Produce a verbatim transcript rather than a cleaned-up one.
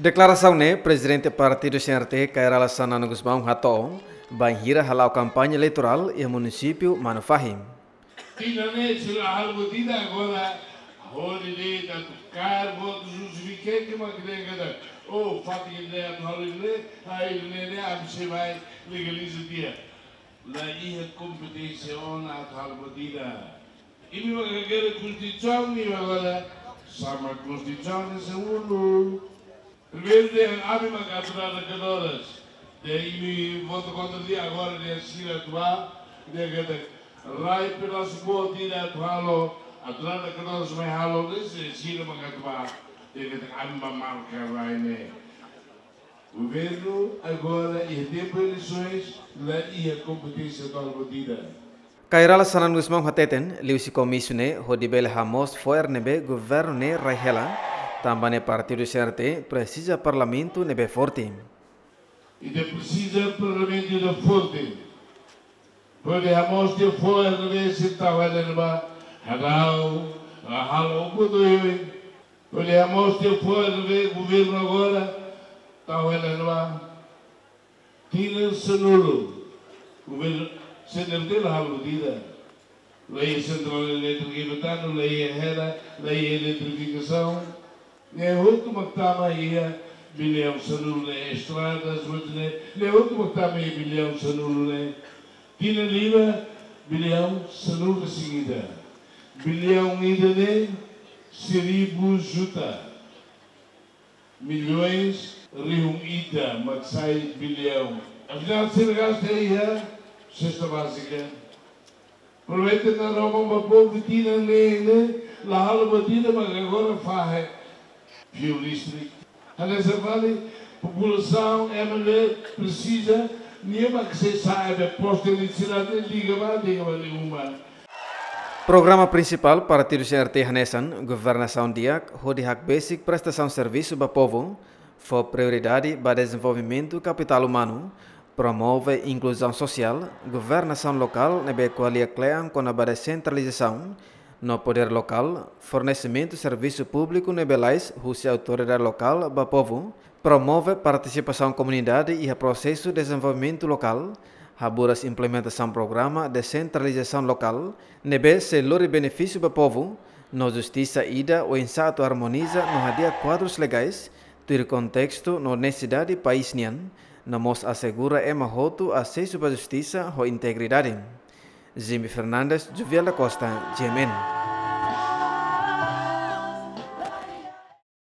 Declaração né, Presidente Partido C N R T, Kairala Xanana Gusmão Hatong, vai hira halau campanha eleitoral e município Manufahim. Tinan agora, holiday da tocar, vou justificar que uma grega ou fatia de holiday, aí ele é se vai legalizar dia. Lá ia competência na halbodida. E me vai ganhar constituição, me vai agora sama constituição nesse Ualu. Primeiro dia, abre uma cadeira de horas. Daí me voto contra dia agora de assistir atual, de Rai pelas boas dia atual, atual de nós vai halo desse assistir uma cadeira de amba marca Rai né. O governo agora e tempo eleições lá ia competência da halbodida. Kairala Xanana Gusmão Hateten, liusi comissune, hodibel hamos foer nebe governo ne Raihela, também Partido C N R T precisa parlamento nebe forte. E de precisa parlamento de forte. Porque hamos de foer nebe se tawela neba, halau, halau kudoy. Porque hamos de foer nebe governo agora, tawela neba, tinan senulo, governo C N R T la haludida. Lei central elétrica, lei herra, lei eletrificação. Ne última tama ia bilhão sanul ne estradas, ne última tama ia bilhão sanul ne. Tina lima bilhão sanul de seguida. Bilhão ida ne seribu juta. Milhões rium ida maksai bilhão. Afinal de ser gasto ia cesta básica. Provavelmente na Roma uma povo tina ne la halbatina mas agora faz violístico. A nessa vale, a população é precisa, nenhuma que se saiba, posta de eletricidade, liga mais, liga mais nenhuma. Programa principal Partido C N R T Hanesan, Governação Diak, Hodi Hak Basic Prestação de Serviço para o Povo, for prioridade para desenvolvimento capital humano, promove inclusão social, governação local, nebe qualia clean com a descentralização, no poder local, fornecimento de serviço público nebelais, russa autoridade local, ba povo, promove participação comunidade e processo de desenvolvimento local, raburas implementação programa de centralização local, nebe selore benefício ba povo, no justiça ida ou insato harmoniza no hadia quadros legais, tuir contexto no necessidade país nian, no mos assegura ema hotu acesso ba justiça ho integridade. Jimmy Fernandes, Juviela Costa, G M N.